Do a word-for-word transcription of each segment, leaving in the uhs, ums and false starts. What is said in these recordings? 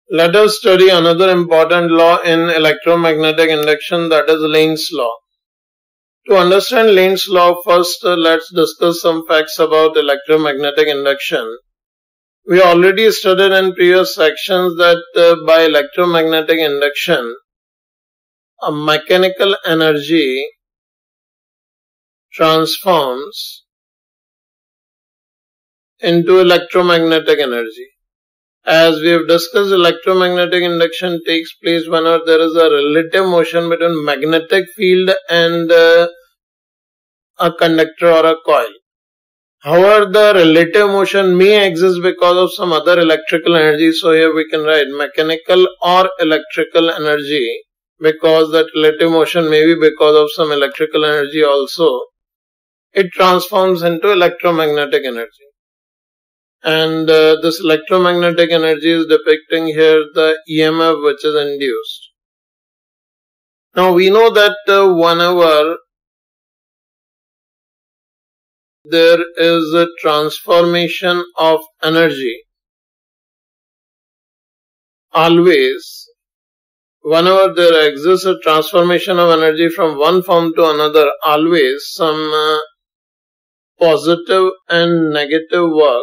Let us study another important law in electromagnetic induction, that is Lenz law. To understand Lenz law, first uh, let's discuss some facts about electromagnetic induction. We already studied in previous sections that uh, by electromagnetic induction, a mechanical energy transforms into electromagnetic energy. As we have discussed, electromagnetic induction takes place whenever there is a relative motion between magnetic field and uh, a conductor or a coil. However, the relative motion may exist because of some other electrical energy. So here we can write mechanical or electrical energy, because that relative motion may be because of some electrical energy also. It transforms into electromagnetic energy. And uh, this electromagnetic energy is depicting here the E M F which is induced. Now we know that uh, whenever there is a transformation of energy, always whenever there exists a transformation of energy from one form to another, always some uh, positive and negative work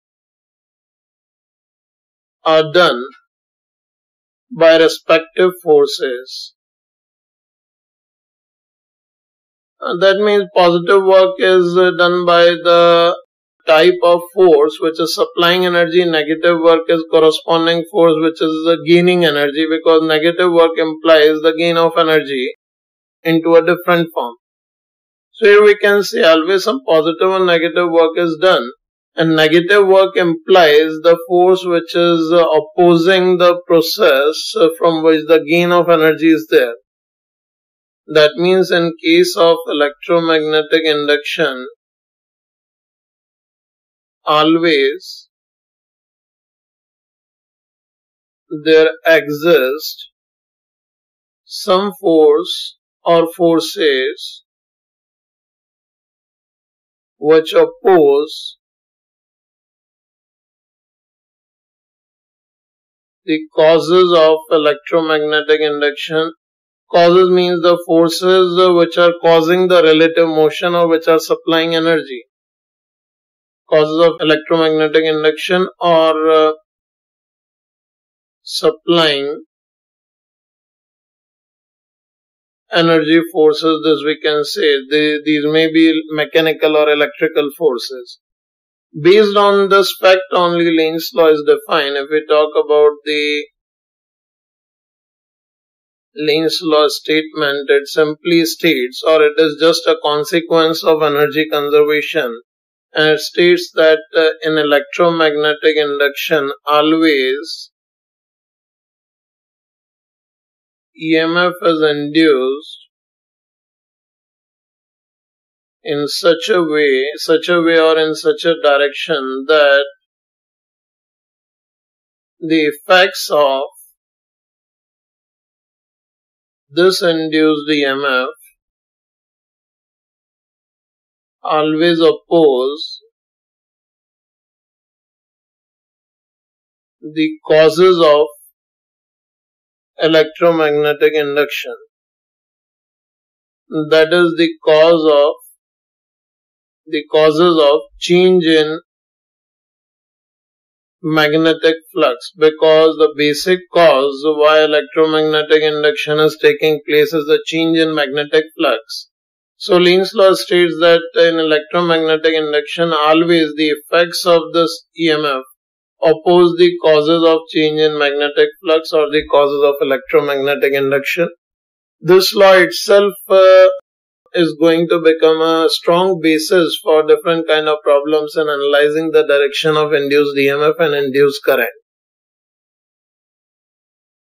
are done by respective forces. And that means positive work is done by the type of force which is supplying energy. Negative work is corresponding force which is gaining energy, because negative work implies the gain of energy into a different form. So here we can say always some positive and negative work is done. And negative work implies the force which is opposing the process from which the gain of energy is there. That means in case of electromagnetic induction, always there exists some force or forces which oppose the causes of electromagnetic induction. Causes means the forces which are causing the relative motion or which are supplying energy. Causes of electromagnetic induction or uh, supplying energy forces, this we can say. They, these may be mechanical or electrical forces. Based on this fact only Lenz law is defined. If we talk about the Lenz law statement, it simply states, or it is just a consequence of energy conservation, and it states that uh, in electromagnetic induction always E M F is induced in such a way, such a way or in such a direction that the effects of this induced E M F always oppose the causes of electromagnetic induction. That is the cause of the causes of change in magnetic flux, because the basic cause why electromagnetic induction is taking place is the change in magnetic flux. So Lenz law states that in electromagnetic induction always the effects of this E M F oppose the causes of change in magnetic flux or the causes of electromagnetic induction. This law itself uh, is going to become a strong basis for different kind of problems in analyzing the direction of induced E M F and induced current.